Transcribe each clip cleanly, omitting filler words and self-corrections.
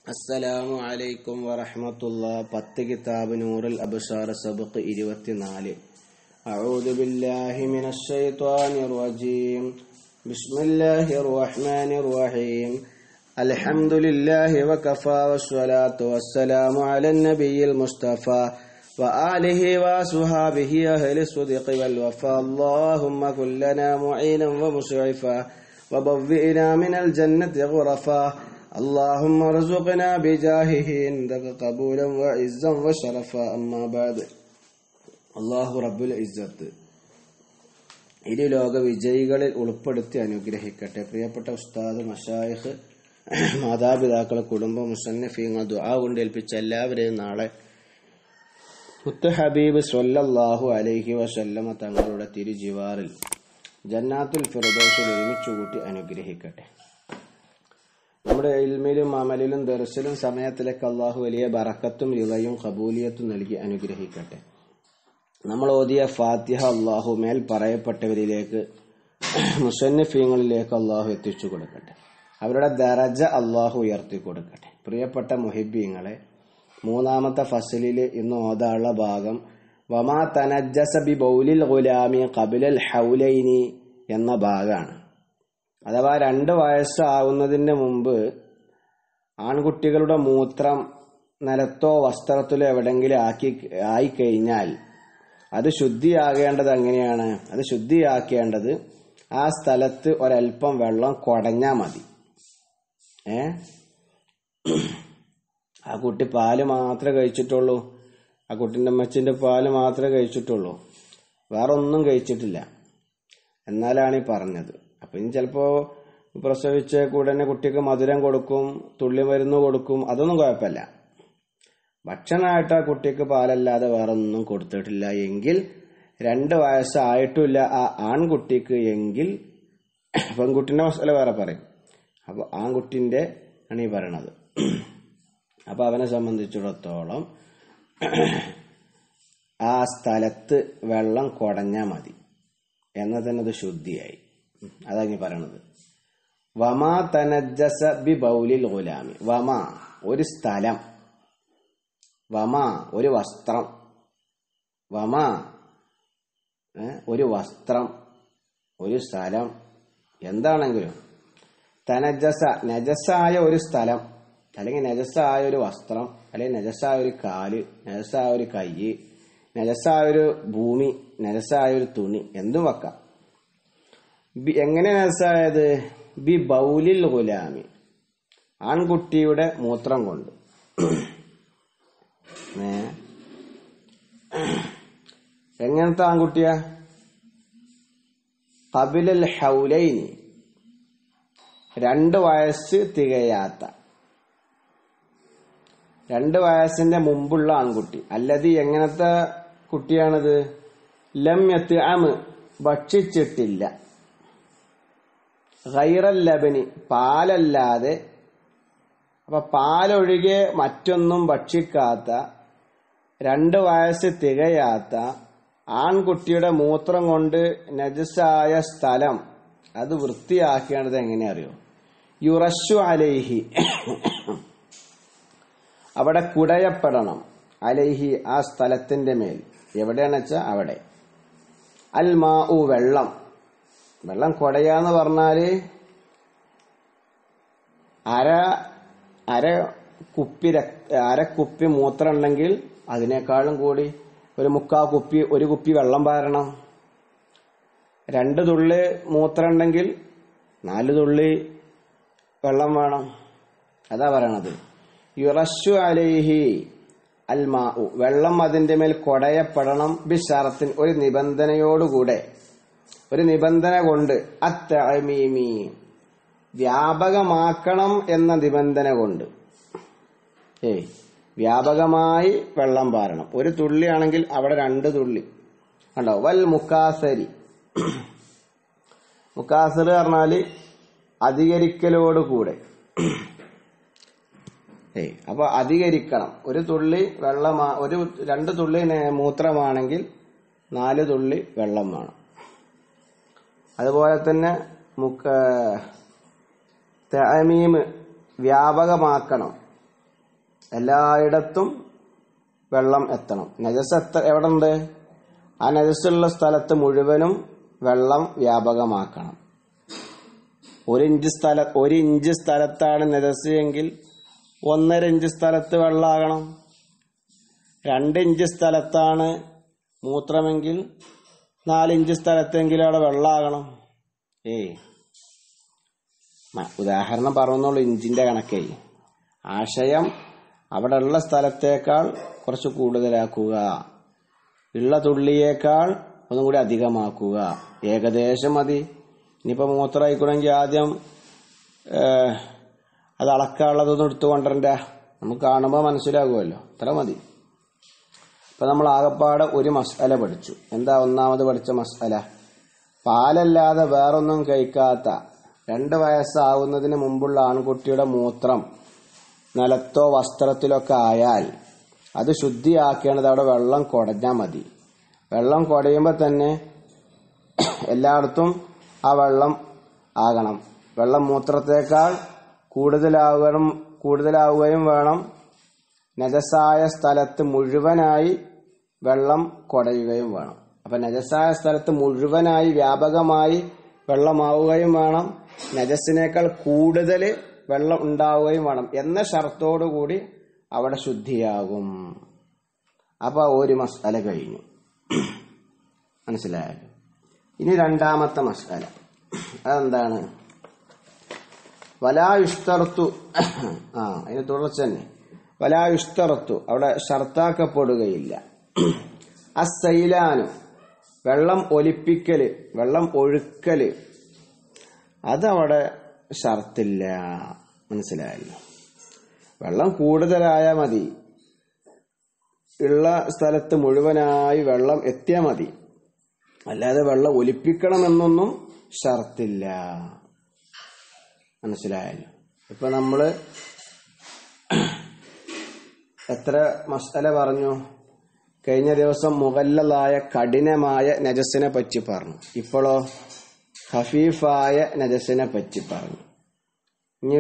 അസ്സലാമു അലൈക്കും വറഹ്മത്തുള്ളാഹി. 10 കിതാബ് നൂറുൽ അബ്സാർ സബഖ് 24. അഊദു ബില്ലാഹി മിനശ് ശൈത്വാനിർ റജീം. ബിസ്മില്ലാഹിർ റഹ്മാനിർ റഹീം. അൽഹംദുലില്ലാഹി വകഫാ വസ്സലാത്തു വസ്സലാമു അലൻ നബിയിൽ മുസ്തഫാ വആലിഹി വസ്വഹാബിഹി അഹ്ലി സ്സദ്ഖി വൽ വഫാ. അല്ലാഹുമ്മ കുല്ലനാ മുഈനൻ വമുസ്ഇഫാ വബവ്വിനാ മിനൽ ജന്നതി ഗുറഫാ. اللهم ارزقنا بجاهه عندك قبولا وعزا وشرفا. أما بعد. അല്ലാഹു റബ്ബുൽ ഇസ്സത്ത് ഇരു ലോക വിജയികളിൽ ഉൾപ്പെടുത്തി അനുഗ്രഹിക്കട്ടെ. പ്രിയപ്പെട്ട ഉസ്താദ്, മശായിഖ്, മാതാപിതാക്കൾ, കുടുംബം, മുസന്നഫീങ്ങൾ, ദുആ കൊണ്ട് ഏൽപ്പിച്ച എല്ലാവരെയും നാളെ മുത്ത് ഹബീബ് സ്വല്ലല്ലാഹു അലൈഹി വസല്ലമ തങ്ങളുടെ തിരുജിവാറിൽ ജന്നാത്തുൽ ഫിർദൗസിൽ ഒരുമിച്ച് കൂട്ടി അനുഗ്രഹിക്കട്ടെ. നമ്മുടെ ഇൽമിലും അമലിലും ദർസിലും സമയത്തിലേക്ക് അള്ളാഹു വലിയ ബറക്കത്തും റിളയും ഖബൂലിയത്തും നൽകി അനുഗ്രഹിക്കട്ടെ. നമ്മൾ ഓതിയ ഫാത്തിഹ അള്ളാഹു മേൽ പറയപ്പെട്ടവരിലേക്ക്, മുസന്നിഫീങ്ങളിലേക്ക് അള്ളാഹു എത്തിച്ചു കൊടുക്കട്ടെ. അവരുടെ ദറജ അള്ളാഹു ഉയർത്തി കൊടുക്കട്ടെ. പ്രിയപ്പെട്ട മുഹിബ്ബീങ്ങളെ, മൂന്നാമത്തെ ഫസലില് ഇന്ന് ഓതാനുള്ള ഭാഗം വമാ തനജ്ജസ ബി ബൗലിൽ ഗുലാമി ഖബലൽ ഹൗലൈനി എന്ന ഭാഗമാണ്. അഥവാ 2 വയസ്സാവുന്നതിന് മുമ്പ് ആൺകുട്ടികളുടെ മൂത്രം നിലത്തോ വസ്ത്രത്തിലോ എവിടെങ്കിലും ആയിക്കഴിഞ്ഞാൽ അത് ശുദ്ധിയാകേണ്ടത് എങ്ങനെയാണ്? അത് ശുദ്ധിയാക്കേണ്ടത് ആ സ്ഥലത്ത് ഒരൽപ്പം വെള്ളം കുടഞ്ഞാൽ മതി. ആ കുട്ടി പാല് മാത്രമേ കഴിച്ചിട്ടുള്ളൂ, ആ കുട്ടിന്റെ അമ്മച്ചിന്റെ പാല് മാത്രമേ കഴിച്ചിട്ടുള്ളൂ, വേറെ ഒന്നും കഴിച്ചിട്ടില്ല എന്നാലാണ് ഈ പറഞ്ഞത്. അപ്പൊ ഇനി ചിലപ്പോ പ്രസവിച്ച കൂടനെ കുട്ടിക്ക് മധുരം കൊടുക്കും, തുള്ളി മരുന്ന് കൊടുക്കും, അതൊന്നും കുഴപ്പമില്ല. ഭക്ഷണമായിട്ട് ആ കുട്ടിക്ക് പാലല്ലാതെ വേറെ ഒന്നും കൊടുത്തിട്ടില്ല എങ്കിൽ 2 വയസ്സായിട്ടില്ല ആ ആൺകുട്ടിക്ക് എങ്കിൽ, പെൺകുട്ടിന്റെ മസല വേറെ പറയും. അപ്പൊ ആൺകുട്ടിന്റെ ആണ് ഈ പറയണത്. അപ്പൊ അവനെ സംബന്ധിച്ചിടത്തോളം ആ സ്ഥലത്ത് വെള്ളം കുടഞ്ഞാൽ മതി എന്നാൽ തന്നെ അത് ശുദ്ധിയായി. അതാണ് പറയണത്. വമാ തനജ്ജസ ബി ബൗലിൽ ഗുലാമി. വമാ ഒരു സ്ഥലം, വമാ ഒരു വസ്ത്രം, വമാ ഒരു വസ്ത്രം, ഒരു സ്ഥലം, എന്താണെങ്കിലും തനജ്ജസ നജസായ ഒരു സ്ഥലം, അല്ലെങ്കിൽ നജസായ ഒരു വസ്ത്രം, അല്ലെങ്കിൽ നജസായ ഒരു കാല്, നജസായ ഒരു കൈ, നജസായ ഒരു ഭൂമി, നജസായ ഒരു തുണി, എന്തും വെക്കാം. എങ്ങനെ നജസായത്? ബി ബൗലിൽ ഗുലാമി ആൺകുട്ടിയുടെ മൂത്രം കൊണ്ട്. എങ്ങനത്തെ ആൺകുട്ടിയാ? ഖബലൽ ഹൗലൈനി 2 വയസ്സ് തികയാത്ത, 2 വയസ്സിന്റെ മുമ്പുള്ള ആൺകുട്ടി. അല്ലത് എങ്ങനത്തെ കുട്ടിയാണിത്? ലം യത്അം ഭക്ഷിച്ചിട്ടില്ല, ഗൈറൽ ലബനി പാലല്ലാതെ, അപ്പൊ പാലൊഴികെ മറ്റൊന്നും ഭക്ഷിക്കാത്ത, 2 വയസ്സ് തികയാത്ത ആൺകുട്ടിയുടെ മൂത്രം കൊണ്ട് നജസായ സ്ഥലം അത് വൃത്തിയാക്കേണ്ടത് എങ്ങനെ അറിയോ? യുറശു അലൈഹി അവിടെ കുടയപ്പെടണം. അലൈഹി ആ സ്ഥലത്തിന്റെ മേൽ. എവിടെയാണെന്ന് വെച്ചാൽ അവിടെ. അൽ മാഉ വെള്ളം. വെള്ളം കുടയാന്ന് പറഞ്ഞാല് അര കുപ്പി മൂത്രം ഉണ്ടെങ്കിൽ അതിനേക്കാളും കൂടി ഒരു കുപ്പി വെള്ളം പാരണം. 2 തുള്ളി മൂത്രം ഉണ്ടെങ്കിൽ 4 തുള്ളി വെള്ളം വേണം. അതാ പറയണത്. യുറശു അലൈഹി അൽ മാഉ വെള്ളം അതിന്റെ മേൽ കുടയപ്പെടണം. ബിശറത്തിൻ ഒരു നിബന്ധനയോടുകൂടെ, ഒരു നിബന്ധന കൊണ്ട്. അത്തഅമീമി വ്യാപകമാക്കണം എന്ന നിബന്ധന കൊണ്ട്. വ്യാപകമായി വെള്ളം പാരണം. 1 തുള്ളി ആണെങ്കിൽ അവിടെ 2 തുള്ളി കണ്ടോ. വൽ മുക്കാസരി മുക്കാസർ പറഞ്ഞാല് അധികരിക്കലോടുകൂടെ. അപ്പൊ അധികരിക്കണം. 1 തുള്ളി വെള്ളം, 2 തുള്ളി മൂത്രമാണെങ്കിൽ 4 തുള്ളി വെള്ളം വേണം. അതുപോലെ തന്നെ തഅമീം വ്യാപകമാക്കണം. എല്ലായിടത്തും വെള്ളം എത്തണം. നജസ് എവിടെ ഉണ്ട്? ആ നജസ്സുള്ള സ്ഥലത്ത് മുഴുവനും വെള്ളം വ്യാപകമാക്കണം. ഒരു ഇഞ്ച് സ്ഥലത്താണ് നജസ് എങ്കിൽ 1.5 ഇഞ്ച് സ്ഥലത്ത് വെള്ളമാകണം. 2 ഇഞ്ച് സ്ഥലത്താണ് മൂത്രമെങ്കിൽ 4 ഇഞ്ച് സ്ഥലത്തെങ്കിലും അവിടെ വെള്ളമാകണം. ഉദാഹരണം പറഞ്ഞോളൂ, ഇഞ്ചിന്റെ കണക്കേ. ആശയം അവിടെ ഉള്ള സ്ഥലത്തേക്കാൾ കുറച്ച് കൂടുതലാക്കുക, ഉള്ള തുള്ളിയേക്കാൾ ഒന്നും കൂടി അധികമാക്കുക. ഏകദേശം മതി. ഇനിയിപ്പോ മൂത്രമായിക്കണമെങ്കിൽ ആദ്യം അത് അളക്കാനുള്ളതൊന്നും എടുത്തു കൊണ്ടുവരണ്ട, നമുക്ക് കാണുമ്പോൾ മനസ്സിലാകുമല്ലോ. അത്ര മതി. ഇപ്പൊ നമ്മൾ ആകപ്പാടെ ഒരു മസ്അല പഠിച്ചു. എന്താ ഒന്നാമത് പഠിച്ച മസ്അല? പാലല്ലാതെ വേറൊന്നും കഴിക്കാത്ത 2 വയസ്സാവുന്നതിന് മുമ്പുള്ള ആൺകുട്ടിയുടെ മൂത്രം നിലത്തോ വസ്ത്രത്തിലൊക്കെ ആയാൽ അത് ശുദ്ധിയാക്കേണ്ടത് അവിടെ വെള്ളം കുടഞ്ഞാൽ മതി. വെള്ളം കുടയുമ്പോൾ തന്നെ എല്ലായിടത്തും ആ വെള്ളം ആകണം. വെള്ളം മൂത്രത്തേക്കാൾ കൂടുതലാവുകയും വേണം. നജസായ സ്ഥലത്ത് മുഴുവനായി വെള്ളം കുടയുകയും വേണം. അപ്പൊ നജസായ സ്ഥലത്ത് മുഴുവനായി വ്യാപകമായി വെള്ളമാവുകയും വേണം. നജസിനേക്കാൾ കൂടുതൽ വെള്ളം ഉണ്ടാവുകയും വേണം എന്ന ഷർത്തോടുകൂടി അവിടെ ശുദ്ധിയാകും. അപ്പൊ ഒരു മസ്അല കഴിഞ്ഞു. മനസ്സിലായല്ലോ? ഇനി രണ്ടാമത്തെ മസ്അല അതെന്താണ്? വലായുഷ്തർത്തു. അതിന് തുടർച്ച തന്നെ. വലായുഷ്തർത്തു, അവിടെ ഷർത്താക്കപ്പെടുകയില്ല. അസ്സൈലാനു, വെള്ളം ഒലിപ്പിക്കല്, വെള്ളം ഒഴുക്കല്, അതവിടെ ഷർത്തില്ല. മനസ്സിലായല്ലോ? വെള്ളം കൂടുതലായാൽ മതി, ഉള്ള സ്ഥലത്ത് മുഴുവനായി വെള്ളം എത്തിയാൽ മതി. അല്ലാതെ വെള്ളം ഒലിപ്പിക്കണമെന്നൊന്നും ഷർത്തില്ല. മനസ്സിലായല്ലോ? ഇപ്പൊ നമ്മള് എത്ര മസ്അല പറഞ്ഞു? കഴിഞ്ഞ ദിവസം മുഗല്ലലായ കഠിനമായ നജസിനെ പറ്റി പറഞ്ഞു. ഇപ്പോഴോ ഖഫീഫായ നജസിനെ പറ്റി പറഞ്ഞു. ഇനി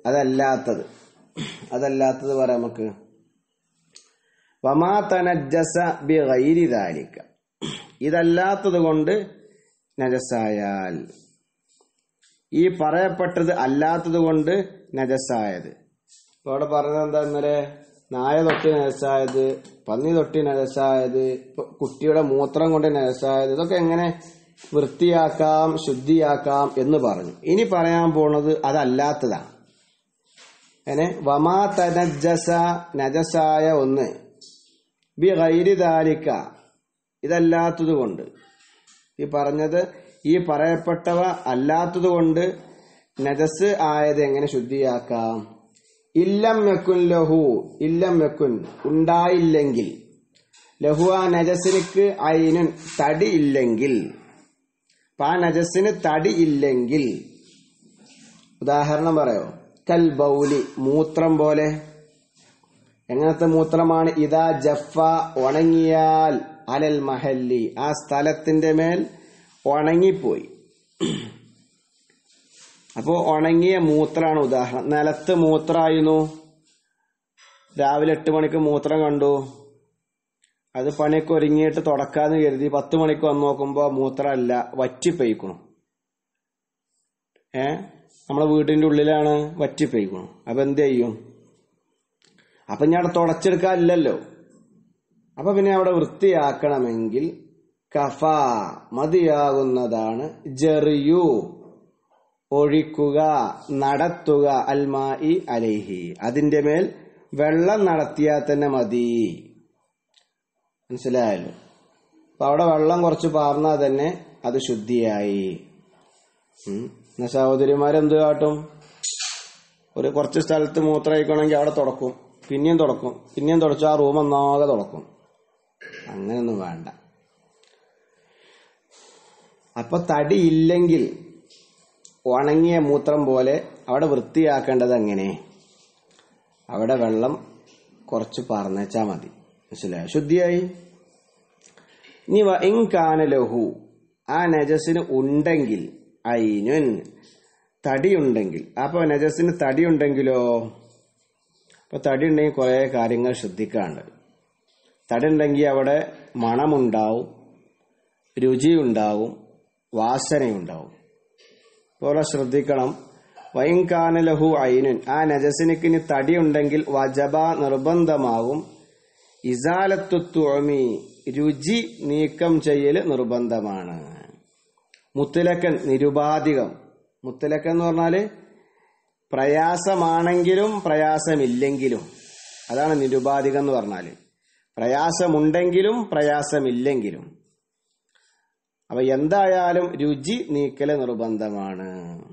അതല്ലാത്തത് പറയാം നമുക്ക്. വമാ തനജ്ജസ ബിഗൈരി ദാലിക, ഇതല്ലാത്തത് കൊണ്ട് നജസായാൽ, ഈ പറയപ്പെട്ടത് അല്ലാത്തത് കൊണ്ട് നജസായത്. ഇവിടെ പറഞ്ഞത് എന്താ? ഇന്നലെ നായ തൊട്ട് നജസായത്, പന്നി തൊട്ട് നജസായത്, കുട്ടിയുടെ മൂത്രം കൊണ്ട് നജസായത്, ഇതൊക്കെ എങ്ങനെ വൃത്തിയാക്കാം, ശുദ്ധിയാക്കാം എന്ന് പറഞ്ഞു. ഇനി പറയാൻ പോണത് അതല്ലാത്തതാണ്. അങ്ങനെ വമാ തനജ്ജസ, നജസായ ഒന്ന്, ബി ഗൈരി ദാലിക, ഇതല്ലാത്തത് കൊണ്ട്. ഈ പറഞ്ഞത് ഈ പറയപ്പെട്ടവ അല്ലാത്തത് കൊണ്ട് നജസ് ആയത് എങ്ങനെ ശുദ്ധിയാക്കാം? ഇല്ലം യക്കുൻ ലഹു, ഇല്ലം യക്കുൻ, ഉണ്ടായില്ലെങ്കിൽ, ലഹു, ആ നജസിനിക്ക് ഐനുൻ, തടി ഇല്ലെങ്കിൽ. അപ്പൊ ആ നജസിന് തടി ഇല്ലെങ്കിൽ, ഉദാഹരണം പറയോ? കൽ ബൗലി, മൂത്രം പോലെ. എങ്ങനത്തെ മൂത്രമാണ്? ഇദാ ജഫ, ഉണങ്ങിയാൽ, അലൽ മഹല്ലി, ആ സ്ഥലത്തിന്റെ മേൽ ഉണങ്ങിപ്പോയി. അപ്പോ ഉണങ്ങിയ മൂത്രാണ് ഉദാഹരണം. നിലത്ത് മൂത്രമായിരുന്നു, രാവിലെ 8 മണിക്ക് മൂത്രം കണ്ടു, അത് പണിയൊക്കെ ഒരുങ്ങിയിട്ട് തുടക്കാന്ന് കരുതി 10 മണിക്ക് വന്ന് നോക്കുമ്പോ മൂത്രമല്ല, വറ്റിപ്പെയ്ക്കണം. നമ്മളെ വീടിന്റെ ഉള്ളിലാണ്, വറ്റിപ്പെയ്ക്കണം. അപ്പൊ എന്ത് ചെയ്യും? അപ്പൊ ഞാൻ അവിടെ തുടച്ചെടുക്കാനില്ലല്ലോ. അപ്പൊ പിന്നെ അവിടെ വൃത്തിയാക്കണമെങ്കിൽ കഫ, മതിയാകുന്നതാണ്, ജറിയു, ഒഴിക്കുക, നടത്തുക, അൽമായി അലൈഹി, അതിന്റെ മേൽ വെള്ളം നടത്തിയാൽ തന്നെ മതി. മനസ്സിലായല്ലോ? അപ്പൊ അവിടെ വെള്ളം കുറച്ച് പാർന്നാൽ തന്നെ അത് ശുദ്ധിയായി. എന്നാ സഹോദരിമാരെന്ത് കാട്ടും? കുറച്ച് സ്ഥലത്ത് മൂത്രമൊഴിക്കണമെങ്കിൽ അവിടെ തുടക്കും, പിന്നെയും തുടക്കും, പിന്നെയും തുടച്ചു, ആ റൂം ഒന്നാകെ തുടക്കും. അങ്ങനെയൊന്നും വേണ്ട. അപ്പൊ തടി ഇല്ലെങ്കിൽ ഉണങ്ങിയ മൂത്രം പോലെ അവിടെ വൃത്തിയാക്കേണ്ടത് എങ്ങനെ? അവിടെ വെള്ളം കുറച്ച് പാർന്നേച്ചാ മതി. മനസ്സിലായോ? ശുദ്ധിയായി. ഇനി ഇൻകാന ലഹു, ആ നജസിന് ഉണ്ടെങ്കിൽ, ഐനുൻ, തടിയുണ്ടെങ്കിൽ. അപ്പൊ നജസിന് തടിയുണ്ടെങ്കിലോ? അപ്പൊ തടി ഉണ്ടെങ്കിൽ കുറെ കാര്യങ്ങൾ ശ്രദ്ധിക്കാണ്ട്. തടി ഉണ്ടെങ്കിൽ അവിടെ മണമുണ്ടാവും, രുചിയുണ്ടാവും, വാസനയുണ്ടാവും. പോലെ ശ്രദ്ധിക്കണം. വൈൻകാനലഹു ഐനുൻ, ആ നജസിനിക്ക് ഇനി തടി ഉണ്ടെങ്കിൽ വജബ നിർബന്ധമാവും. ഇസാലത്തു തുഅമി, രുചി നീക്കം ചെയ്യൽ നിർബന്ധമാണ്. മുത്തലക്കൻ, നിരുപാധികം. മുത്തലക്കൻ എന്ന് പറഞ്ഞാല് പ്രയാസമാണെങ്കിലും പ്രയാസമില്ലെങ്കിലും, അതാണ് നിരുപാധികം എന്ന് പറഞ്ഞാല്. പ്രയാസമുണ്ടെങ്കിലും പ്രയാസമില്ലെങ്കിലും. അപ്പൊ എന്തായാലും രുചി നീക്കല് നിർബന്ധമാണ്.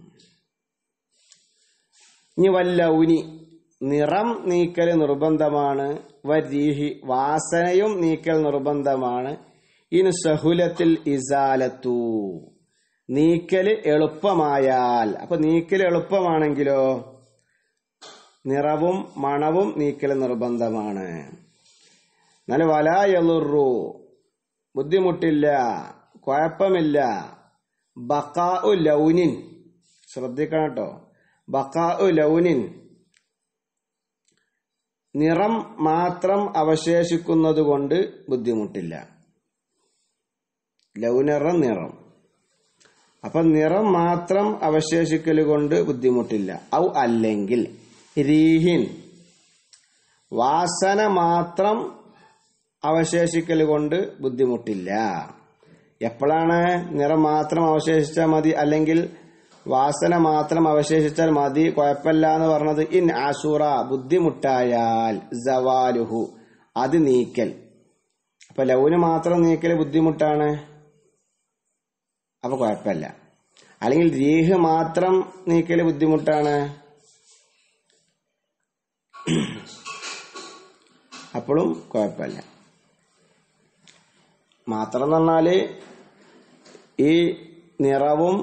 ഇനി വല്ലൗനി, നിറം നീക്കല് നിർബന്ധമാണ്. വരീഹി, വാസനയും നീക്കൽ നിർബന്ധമാണ്. ഇൻ സഹുലത്തിൽ ഇസാലത്തു, നീക്കല് എളുപ്പമായാൽ. അപ്പൊ നീക്കല് എളുപ്പമാണെങ്കിലോ നിറവും മണവും നീക്കല് നിർബന്ധമാണ്. എന്നാൽ വലായലുറു, ബുദ്ധിമുട്ടില്ല, കുഴപ്പമില്ല. ബഖാഉ ലൗനിൻ, ശ്രദ്ധിക്കണം കേട്ടോ. ബഖാഉ ലൗനിൻ, നിറം മാത്രം അവശേഷിക്കുന്നത് കൊണ്ട് ബുദ്ധിമുട്ടില്ല. ലൗനറ നിറം. അപ്പൊ നിറം മാത്രം അവശേഷിക്കൽ കൊണ്ട് ബുദ്ധിമുട്ടില്ല. ഔ അല്ലെങ്കിൽ രീഹിൻ, വാസന മാത്രം അവശേഷിക്കൽ കൊണ്ട് ബുദ്ധിമുട്ടില്ല. എപ്പോഴാണ് നിറം മാത്രം അവശേഷിച്ചാൽ മതി, അല്ലെങ്കിൽ വാസന മാത്രം അവശേഷിച്ചാൽ മതി, കുഴപ്പമില്ല എന്ന് പറഞ്ഞത്? ഇൻ ആസുറ, ബുദ്ധിമുട്ടായാൽ, സവാലുഹു, അത് നീക്കൽ. അപ്പൊ ലൗന് മാത്രം നീക്കൽ ബുദ്ധിമുട്ടാണ്, അപ്പൊ കുഴപ്പമില്ല. അല്ലെങ്കിൽ രീഹ് മാത്രം നീക്കൽ ബുദ്ധിമുട്ടാണ്, അപ്പോഴും കുഴപ്പമില്ല. മാത്രം എന്ന് പറഞ്ഞാല് ഈ നിറവും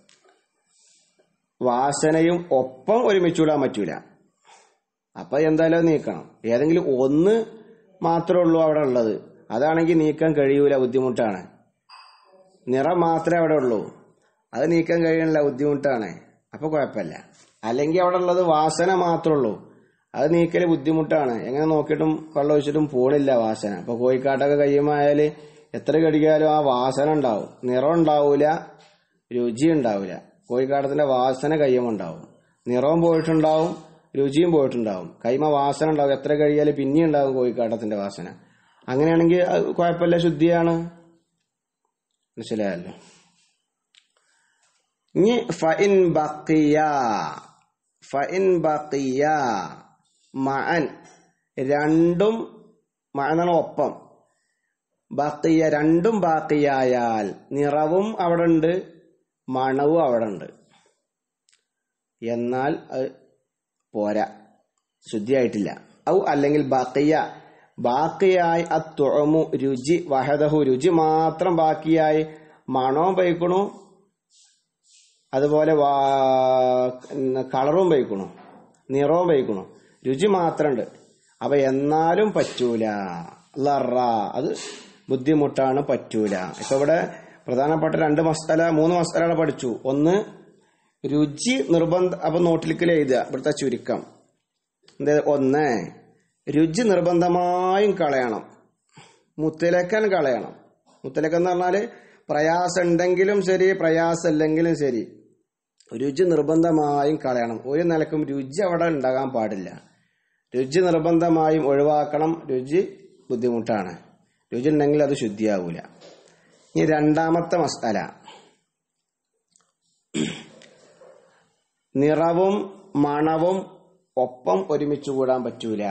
വാസനയും ഒപ്പം ഒരുമിച്ചുവിടാൻ പറ്റൂല. അപ്പൊ എന്തായാലും നീക്കണം. ഏതെങ്കിലും ഒന്ന് മാത്രമേ ഉള്ളൂ അവിടെ ഉള്ളത്, അതാണെങ്കിൽ നീക്കാൻ കഴിയൂല, ബുദ്ധിമുട്ടാണ്. നിറം മാത്രമേ അവിടെ ഉള്ളൂ, അത് നീക്കാൻ കഴിയണില്ല, ബുദ്ധിമുട്ടാണ്, അപ്പൊ കുഴപ്പമില്ല. അല്ലെങ്കിൽ അവിടെ ഉള്ളത് വാസന മാത്രമേ ഉള്ളൂ, അത് നീക്കല് ബുദ്ധിമുട്ടാണ്. എങ്ങനെ നോക്കിയിട്ടും വെള്ളം ഒഴിച്ചിട്ടും പോണില്ല വാസന. അപ്പൊ കോഴിക്കാട്ടൊക്കെ കയ്യുമായാല് എത്ര കടിക്കാലും ആ വാസന ഉണ്ടാവും, നിറം ഉണ്ടാവൂല, രുചി ഉണ്ടാവില്ല. കോഴിക്കാട്ടത്തിന്റെ വാസന കയ്യുമുണ്ടാവും, നിറവും പോയിട്ടുണ്ടാവും, രുചിയും പോയിട്ടുണ്ടാവും, കൈമ വാസന ഉണ്ടാവും. എത്ര കഴിയാലും പിന്നെയും ഉണ്ടാവും കോഴിക്കാട്ടത്തിന്റെ വാസന. അങ്ങനെയാണെങ്കിൽ കുഴപ്പമില്ല, ശുദ്ധിയാണ്. മനസ്സിലായല്ലോ? ഇനി ഫഇൻ ബഖിയ മഅൻ, രണ്ടും മഅനാണ് ഒപ്പം. ബഖിയ, രണ്ടും ബാക്കിയായാൽ, നിറവും അവിടെ ഉണ്ട്, മണവും അവിടെ ഉണ്ട്, എന്നാൽ അത് പോരാ, ശുദ്ധിയായിട്ടില്ല. ഔ അല്ലെങ്കിൽ ബഖിയ, ബാക്കിയായി അത്തുഅമു, രുചി, വഹദഹു, രുചി മാത്രം ബാക്കിയായി, മണവും പൈക്കണു, അതുപോലെ കളറും പൈക്കണു, നിറവും പൈക്കണു, രുചി മാത്രമുണ്ട്. അപ്പൊ എന്നാലും പറ്റൂല, ലറ, അത് ബുദ്ധിമുട്ടാണ്, പറ്റൂല. ഇപ്പൊ ഇവിടെ പ്രധാനപ്പെട്ട മൂന്ന് മസ്അലകൾ പഠിച്ചു. ഒന്ന്, രുചി നിർബന്ധം. അപ്പൊ നോട്ടിലേക്കിൽ എഴുതുക ഇവിടുത്തെ ചുരുക്കം. ഒന്ന്, രുചി നിർബന്ധമായും കളയണം, മുത്തലക്കൻ കളയണം. മുത്തലക്കൻ എന്ന് പറഞ്ഞാല് പ്രയാസം ഉണ്ടെങ്കിലും ശരി, പ്രയാസം ഇല്ലെങ്കിലും ശരി, രുചി നിർബന്ധമായും കളയണം. ഒരു നിലക്കും രുചി അവിടെ ഉണ്ടാകാൻ പാടില്ല. രുചി നിർബന്ധമായും ഒഴിവാക്കണം. രുചി ബുദ്ധിമുട്ടാണ്, രുചി ഉണ്ടെങ്കിൽ അത് ശുദ്ധിയാവൂല. ഇനി രണ്ടാമത്തെ മസ്അല, നിറവും മണവും ഒപ്പം ഒരുമിച്ച് കൂടാൻ പറ്റൂല.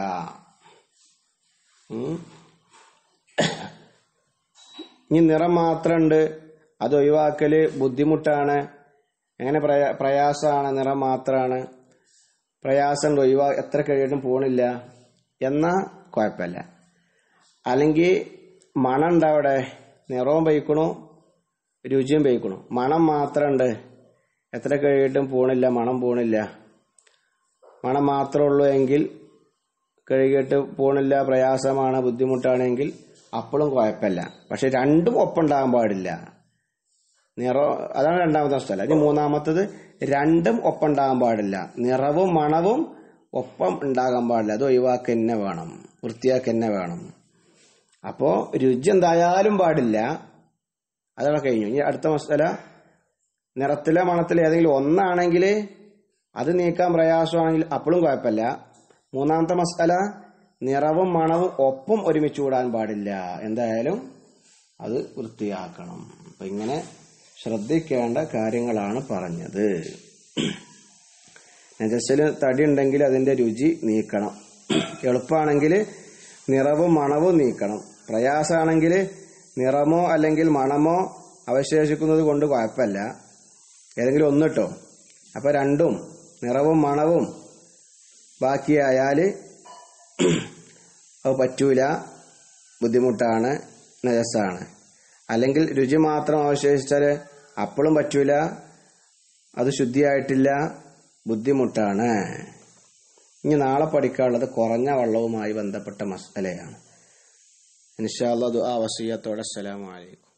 ഇനി നിറം മാത്രമുണ്ട്, അത് ഒഴിവാക്കല് ബുദ്ധിമുട്ടാണ്. എങ്ങനെ പ്രയാസമാണ്, നിറം മാത്രമാണ്, പ്രയാസമുണ്ട്, എത്ര കഴിയിട്ടും പോണില്ല, എന്നാ കുഴപ്പമില്ല. അല്ലെങ്കിൽ മണം ഉണ്ട്, അവിടെ നിറവും പൈക്കണു, രുചിയും പൈക്കണു, മണം മാത്രമുണ്ട്, എത്ര കഴിയിട്ടും പോണില്ല, മണം പോണില്ല, മണം മാത്രമേ ഉള്ളൂ എങ്കിൽ, കഴുകിയിട്ട് പോണില്ല, പ്രയാസമാണ്, ബുദ്ധിമുട്ടാണെങ്കിൽ അപ്പോഴും കുഴപ്പമില്ല. പക്ഷെ രണ്ടും ഒപ്പം ഉണ്ടാകാൻ പാടില്ല. അതാണ് രണ്ടാമത്തെ സ്ഥലം. ഇനി മൂന്നാമത്തത്, രണ്ടും ഒപ്പം ഉണ്ടാകാൻ പാടില്ല. നിറവും മണവും ഒപ്പം ഉണ്ടാകാൻ പാടില്ല, അത് ഒഴിവാക്കന്നെ വേണം, വൃത്തിയാക്കന്നെ വേണം. അപ്പോ രുചി എന്തായാലും പാടില്ല. അതവിടെ കഴിഞ്ഞു. ഇനി അടുത്ത മസാല, നിറത്തിലെ മണത്തിലെ ഏതെങ്കിലും ഒന്നാണെങ്കിൽ അത് നീക്കാൻ പ്രയാസമാണെങ്കിൽ അപ്പോഴും കുഴപ്പമില്ല. മൂന്നാമത്തെ മസാല, നിറവും മണവും ഒപ്പം ഒരുമിച്ച് കൂടാൻ പാടില്ല, എന്തായാലും അത് വൃത്തിയാക്കണം. അപ്പൊ ഇങ്ങനെ ശ്രദ്ധിക്കേണ്ട കാര്യങ്ങളാണ് പറഞ്ഞത്. നജസ്സിൽ തടി ഉണ്ടെങ്കിൽ അതിന്റെ രുചി നീക്കണം. എളുപ്പമാണെങ്കിൽ നിറവും മണവും നീക്കണം. പ്രയാസമാണെങ്കിൽ നിറമോ അല്ലെങ്കിൽ മണമോ അവശേഷിക്കുന്നത് കൊണ്ട് കുഴപ്പമില്ല, ഏതെങ്കിലും ഒന്നിട്ടോ. അപ്പൊ രണ്ടും നിറവും മണവും ബാക്കിയായാൽ അത് പറ്റൂല, ബുദ്ധിമുട്ടാണ്, നജസാണ്. അല്ലെങ്കിൽ രുചി മാത്രം അവശേഷിച്ചാൽ അപ്പോഴും പറ്റൂല, അത് ശുദ്ധിയായിട്ടില്ല, ബുദ്ധിമുട്ടാണ്. ഇനി നാളെ പഠിക്കാനുള്ളത് കുറഞ്ഞ വെള്ളവുമായി ബന്ധപ്പെട്ട മസലയാണ്. ഇൻഷാ അല്ലാഹ് ദുആ വസിയ്യത്തോടെ അസ്സലാമു അലൈക്കും.